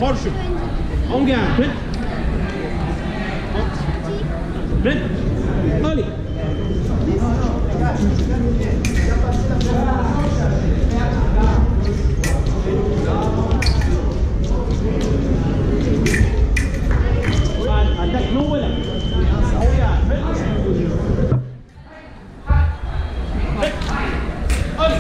Force. On garde. Prêt. Prêt. Allez. Attaque non, voilà. On garde. Prêt. Prêt. Allez.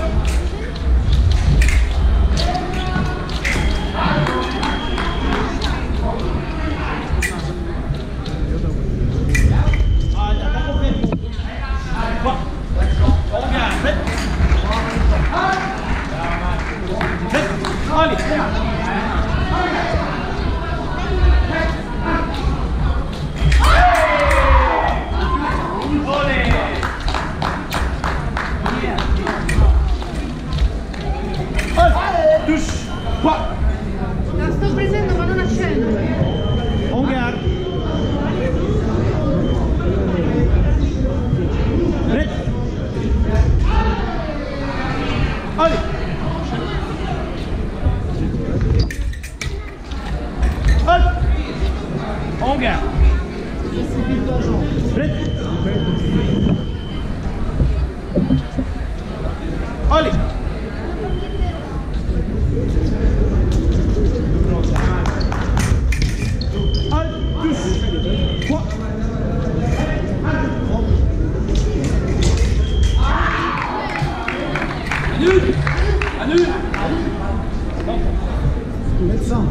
La sto prendendo ma non accendo. On garde. Prêt. Allez. Hop. On garde. Prêt. Allez. Annule. Médecin.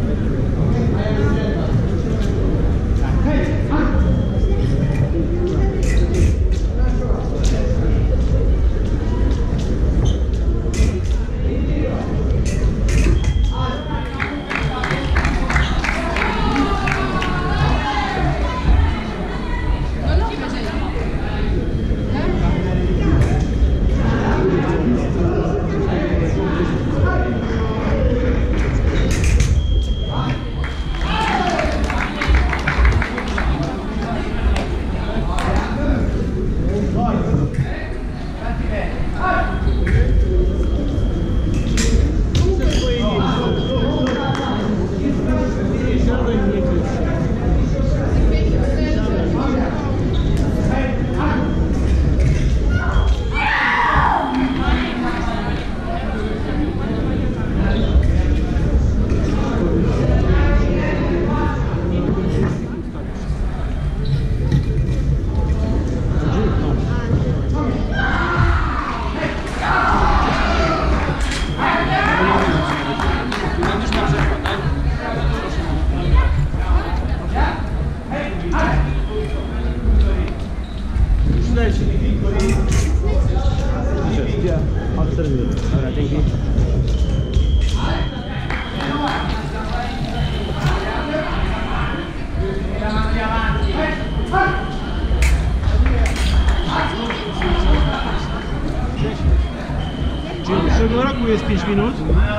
Szedł jest 5 minut.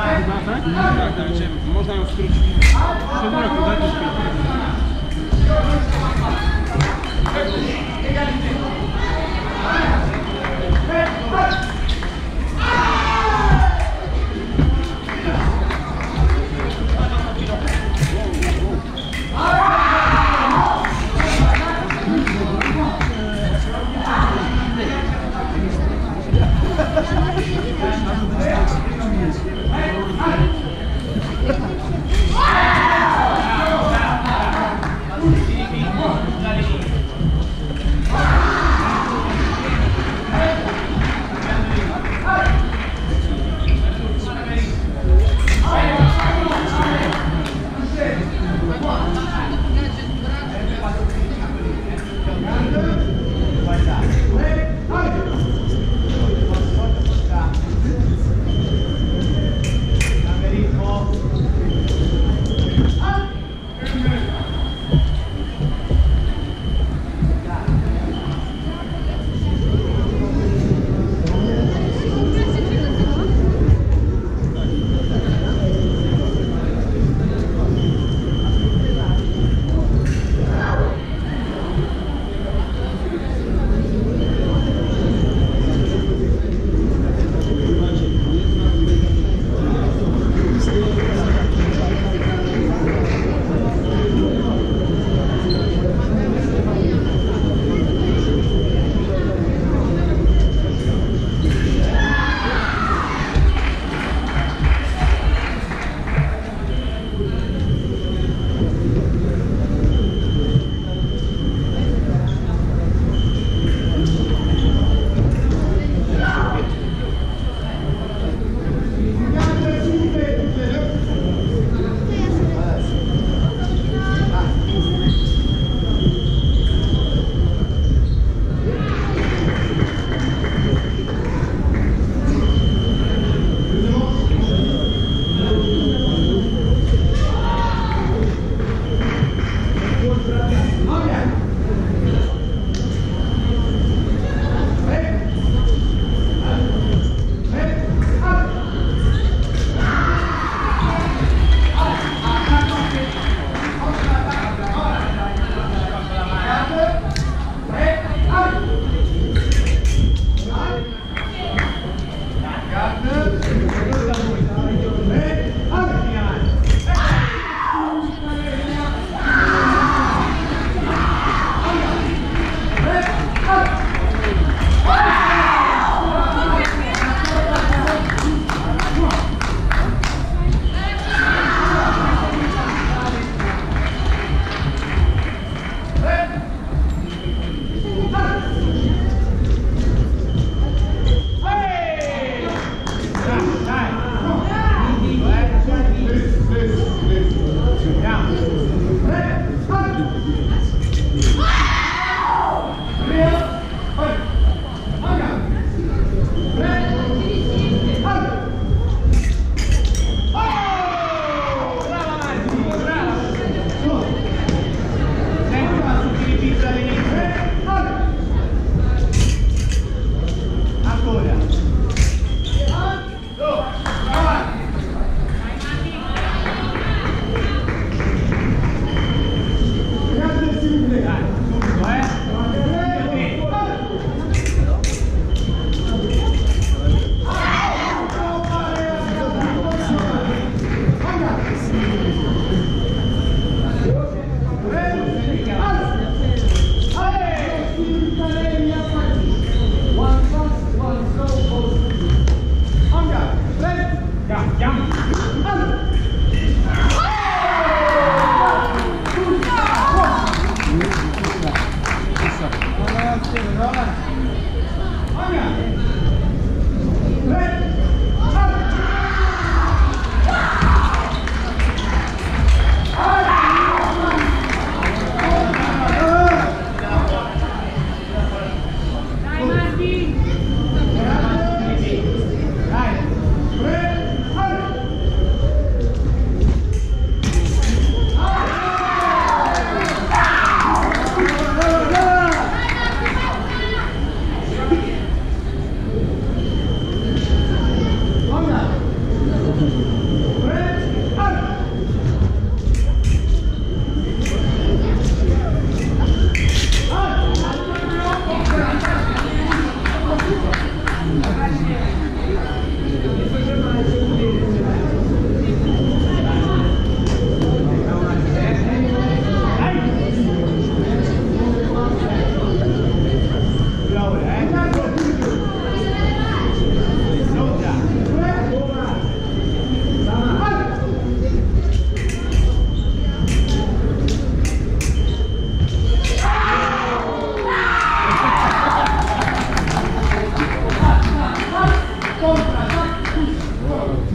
Można ją skrócić. Szedł roku, daj to 5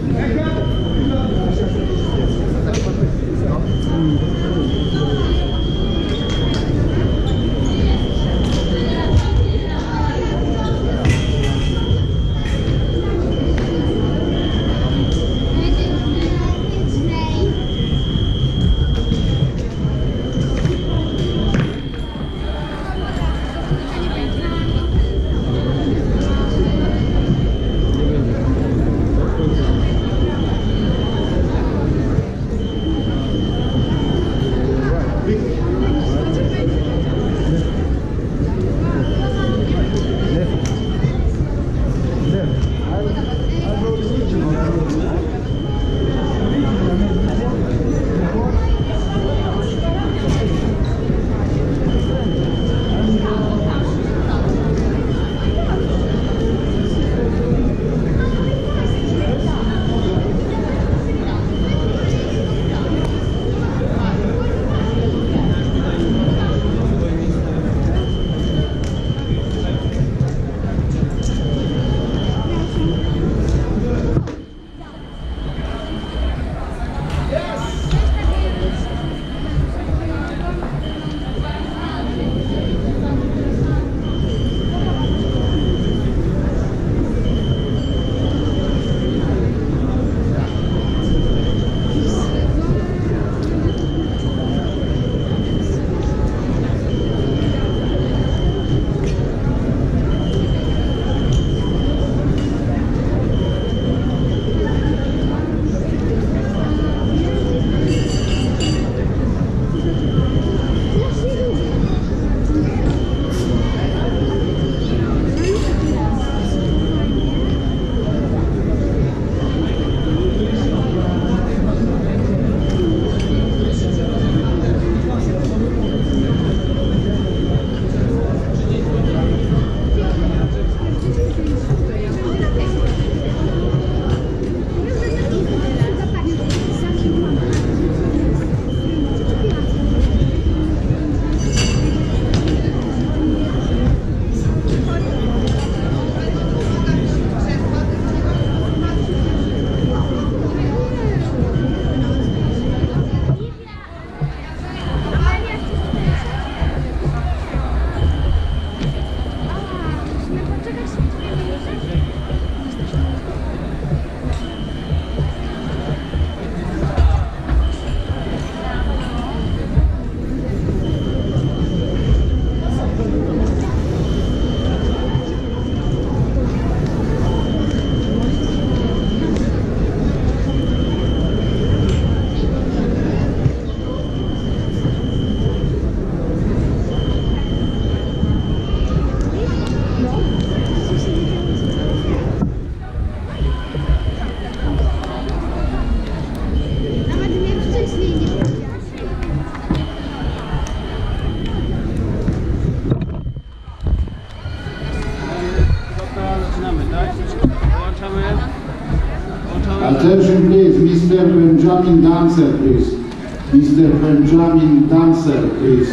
Attention please, Mr. Benjamin Dancer please. Mr. Benjamin Dancer please.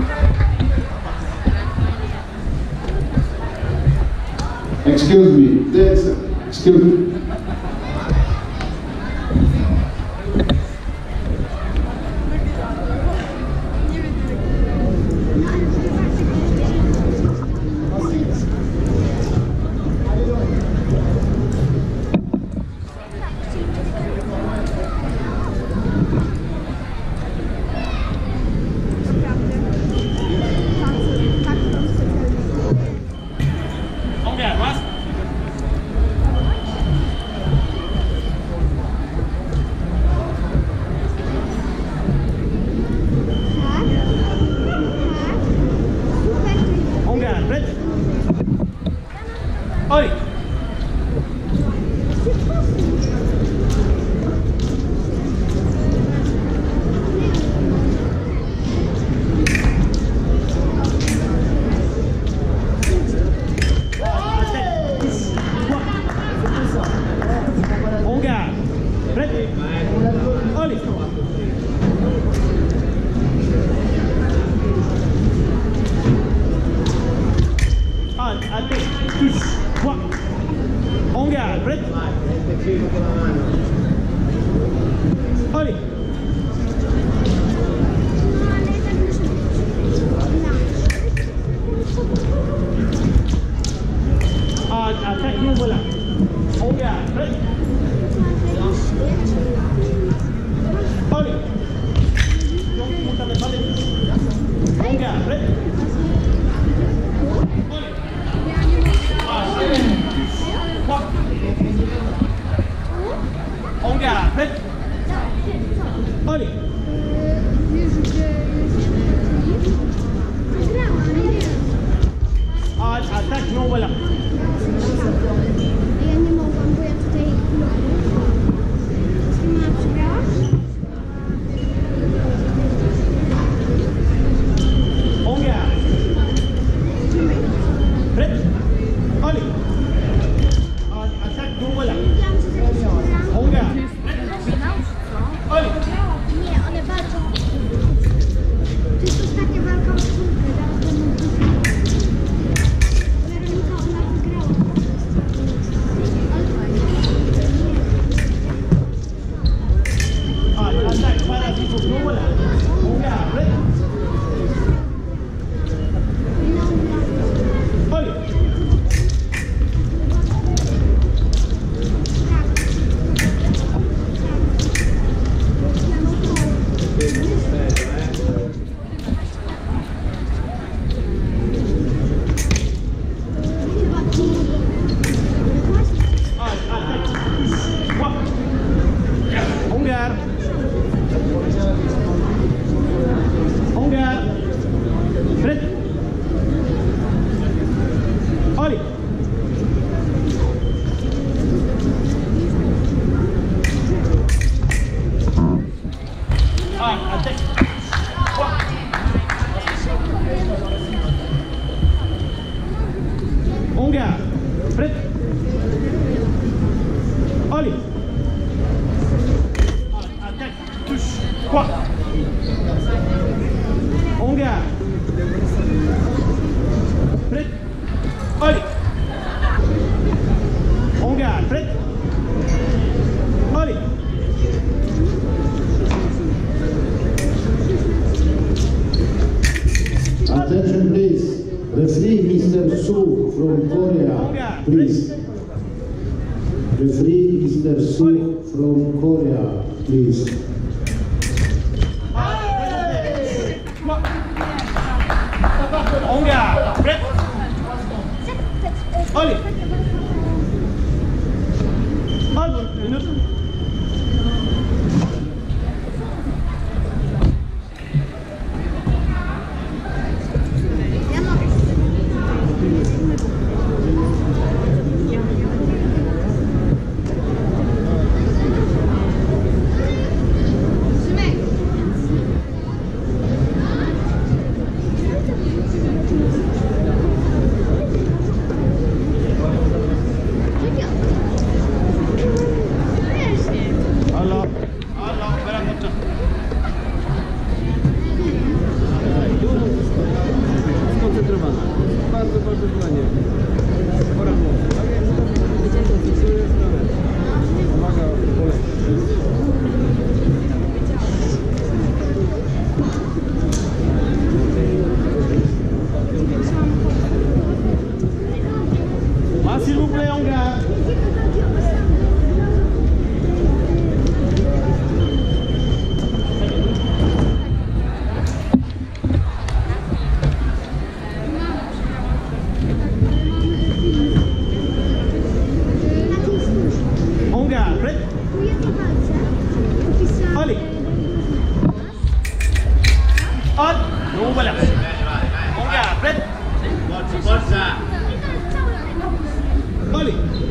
Excuse me, dancer, excuse me. Oli. Attack, nous voilà. On garde. Prêt. Oli. Donc, vous n'avez pas de... On garde. Prêt. Oli. On garde. Prêt. Oli. Attack, nous voilà. Ja nie mogłam, bo ja tutaj mama przegrała. On garde. Prêt. Oli. Attack, nous voilà. On garde. Oli. Nie, one walczą. To jest ostatnia walka o czwórkę, zaraz będą Weronika, ona wygrała. Attack, parasite, nous voilà. On garde. Prêt. Oli. On garde. On garde. Prêt. Oli. Attack. On garde. Prêt. Oli. Attaque. Touche. Quoi. On garde. Prêt. Oli. On garde. Prêt. Oli. Attention please. Referee Mr. Su from Korea, please. Referee Mr. Su from Korea, please. On garde. Prêt. Oli. Une autre. Ja mogę. Szymek. Allah. Allah. Bera kotta. Skoncentrowana. Bardzo, bardzo fajnie. Pora było. Pomaga polecieć. S'il vous plaît, on garde. On garde. Prêt. Oli. Oli. Donc voilà. On garde. Prêt. Oli.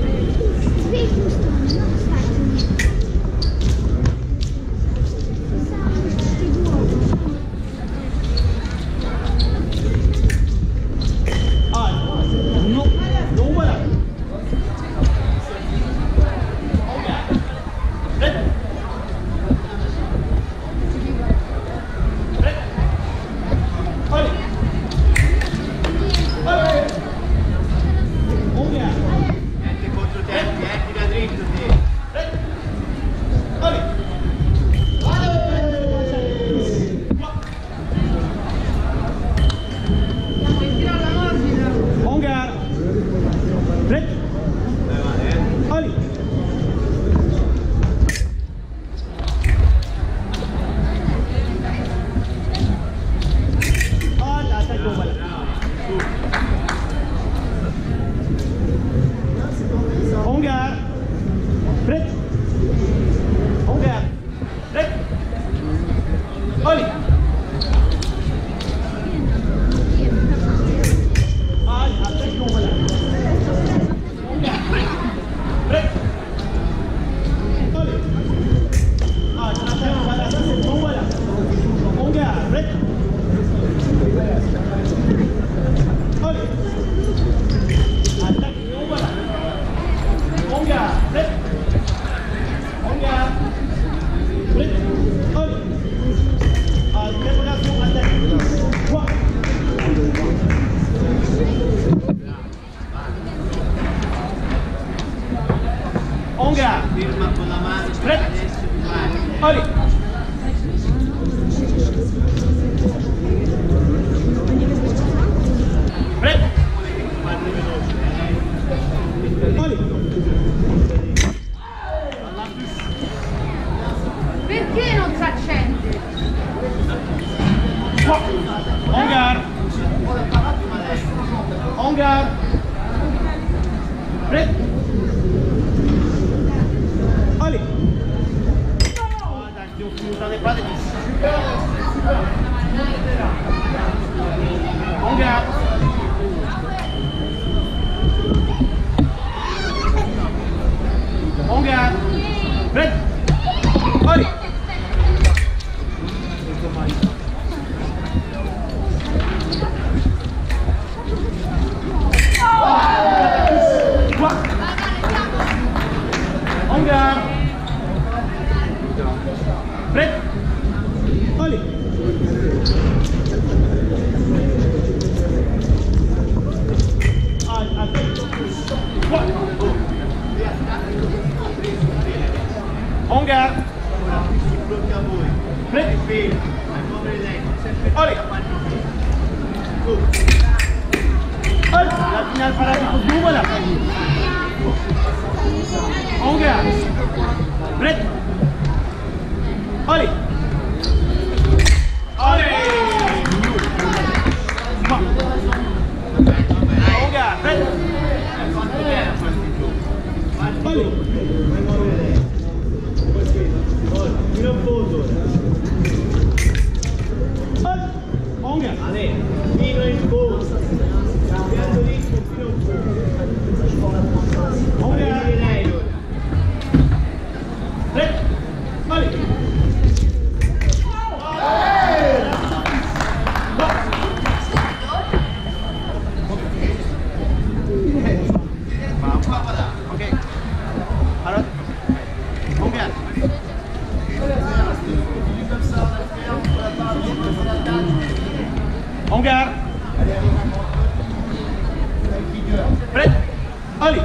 Non. Donc voilà. On garde. Prêt. Prêt. Oli. Prêt. Allez. Préparation, attaque. 3. En garde. Prêt. Allez. Prêt. Allez. Perché non si accende? 3. En garde. En garde. Prêt. Allez. Attention, si vous n'entendez pas des En garde. En garde. Prêt. Allez. En garde. Prêt. Allez. En garde. Prêt. Allez. Allez. La finale paralympique du voilà. En garde. Prêt. Allez. Allez. En garde. Prêt. Allez. En garde. Allez. Fino in fondo. Cambiando ritmo fino in fondo. En garde. Prêt. Allez. Ok. Alors, en garde. En garde. Prêt. Allez.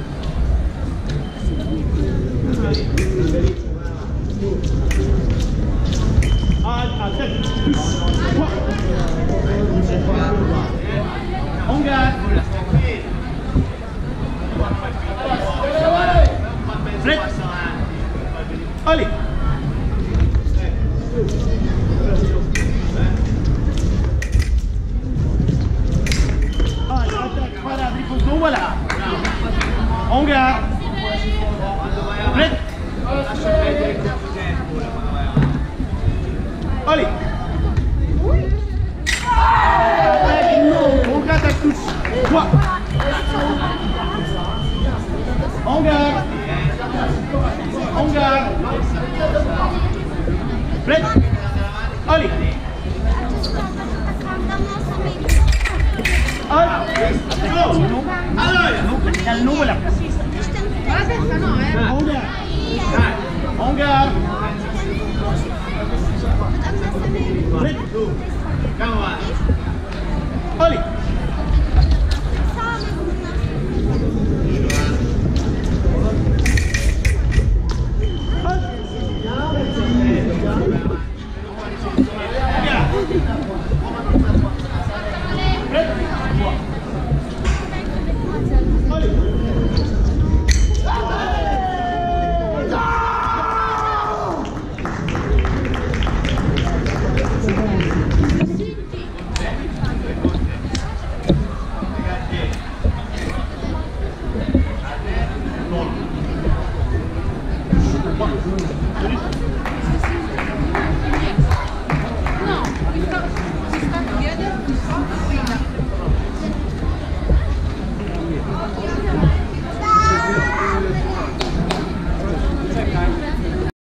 Attaque. En garde. Prêt. Allez. Attaque, parade, riposto, voilà. En garde. Prêt. Allez. On gratte à touche. 3. En garde. En garde. Prêt. Allez. Allora, non voilà. En garde. En garde. Prêt. Allez.